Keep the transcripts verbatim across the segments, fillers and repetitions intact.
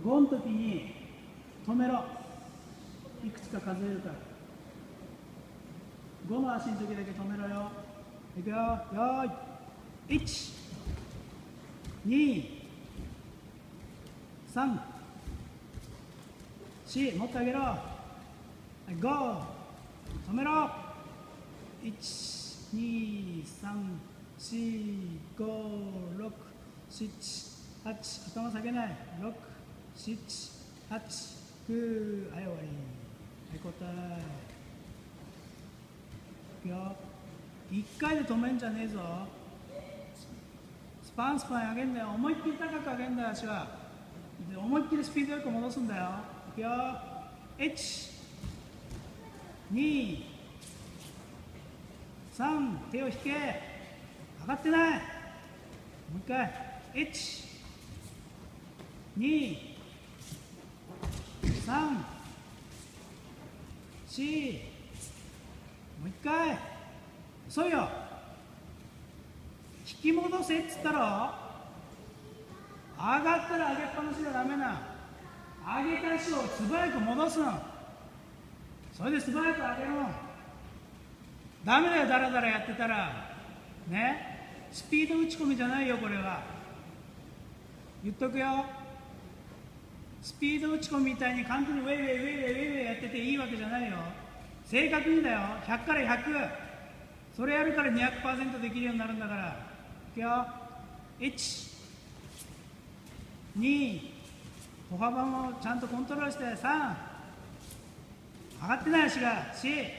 ごの時に止めろ。いくつか数えるから。ごの足の時だけ止めろよ。いくよ。よーい。いち、に、さん、よん、もっと上げろ。ご、止めろ。いち、に、さん、よん、ご、ろく、しち、はち、頭下げない。ろく、しち、はち、きゅう、はい、終わり。はい、交代。いくよ。いっかいで止めんじゃねえぞ。スパンスパン上げんだよ。思いっきり高く上げんだよ、足は。で、思いっきりスピードよく戻すんだよ。いくよ。いち、に、さん、手を引け。上がってない。もう一回。いち、に、さん、よん、もう一回。遅いよ。引き戻せっつったろ。上がったら上げっぱなしじゃダメな。上げた足を素早く戻すの。それで素早く上げろ。ダメだよ、だらだらやってたら。ね、スピード打ち込みじゃないよ、これは。言っとくよ。スピード打ち込みみたいに簡単にウェイウェイウェイウェイウェイウェイやってていいわけじゃないよ。正確にだよ。ひゃくからひゃく。それやるから にひゃくパーセント できるようになるんだから。いくよ。いち、に、歩幅もちゃんとコントロールして。さん、上がってない足が。よ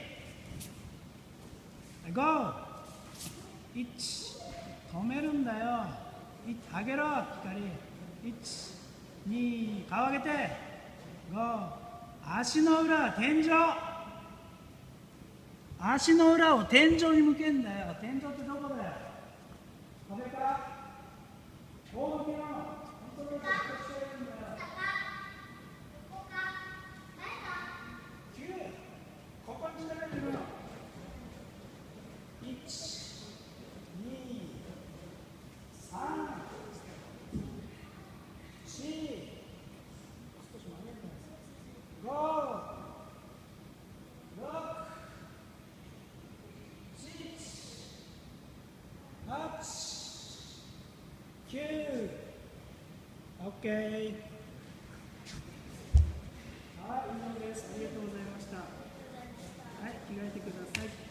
ん、ご、いち、止めるんだよ。上げろ、光。いち、に、顔上げて。ご、足の裏、天井。足の裏を天井に向けんだよ。天井ってどこだよ。壁か。こう向けろ。コントロールしてるんだよ。きゅう、ここに力入れるの。いち、に、さん、よん、少し曲げてご、ろく、しち、はち、きゅう、オッケー。はい、以上です。ありがとうございました。はい、着替えてください。